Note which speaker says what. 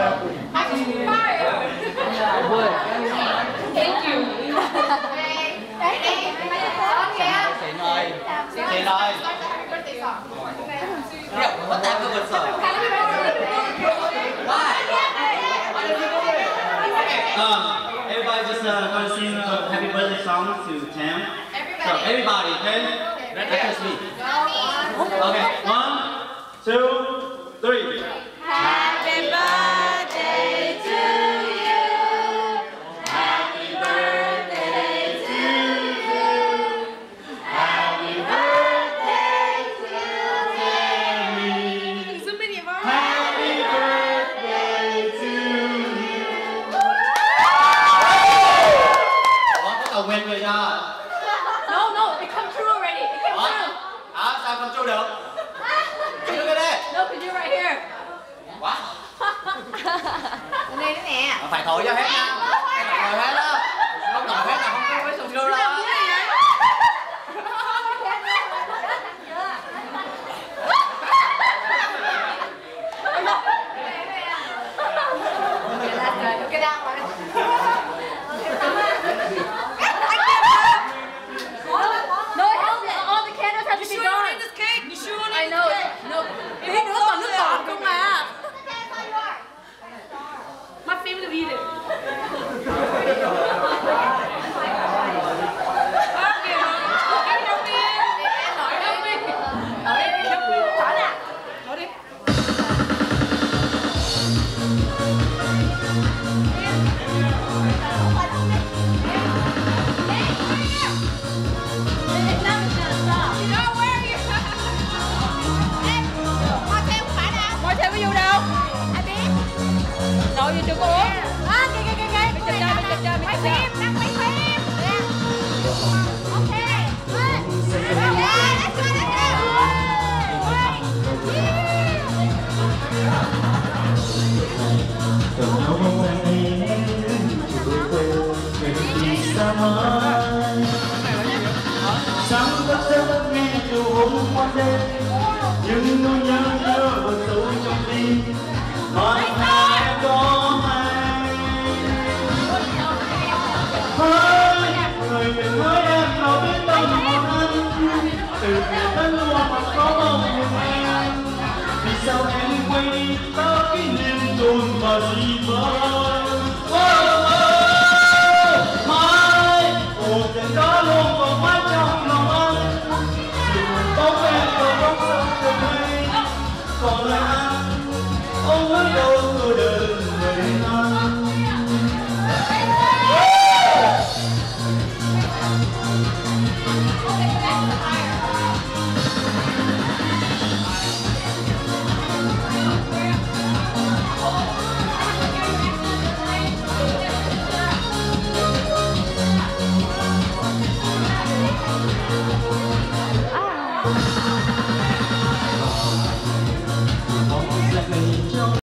Speaker 1: Thank you.
Speaker 2: Chị ơi. What type of song? Why? Everybody just gonna sing a happy birthday song to Tam. So everybody, okay? That's just me. Okay, 1, 2, 3.
Speaker 1: Happy birthday to you. Happy birthday to you. Happy birthday to Tammy.
Speaker 2: Happy birthday to you. Có cầu nguyện người cho.
Speaker 1: No, it come true already. It came true.
Speaker 2: Sao không true được? True cái đây.
Speaker 1: No, cause you're right here.
Speaker 2: Quá.
Speaker 1: Đây nữa nè.
Speaker 2: Phải thổi cho hết nha. Phải thổi hết đó. Không thổi hết là không có mấy sùng true đâu.
Speaker 1: Get out. No, all the candles have to be gone.
Speaker 3: This cake? You sure
Speaker 1: I know. No.
Speaker 3: Cái nước toàn nước ngọt không mà. My family eat it. Rồi gì chưa có uống. Kìa. Mình chụp chơi. Quay phim, đang quay phim. Ok. Let's go.
Speaker 2: Sáng thức giấc nghe chiều hôm qua đêm, nhưng nỗi nhớ vẫn sâu trong tim. Hỏi em có hay? Hỡi người đừng hỡi em nào biết đâu mong anh, từ ngày tân hoa mà có mong nhung em. Vì sao em quay đi ta kỷ niệm chôn và gì vơi. Mai cuộc tình đó luôn còn mãi trong lòng anh. Dù bóng em còn bóng sông trên mây, còn lại anh ông hứa đâu cô đơn người anh.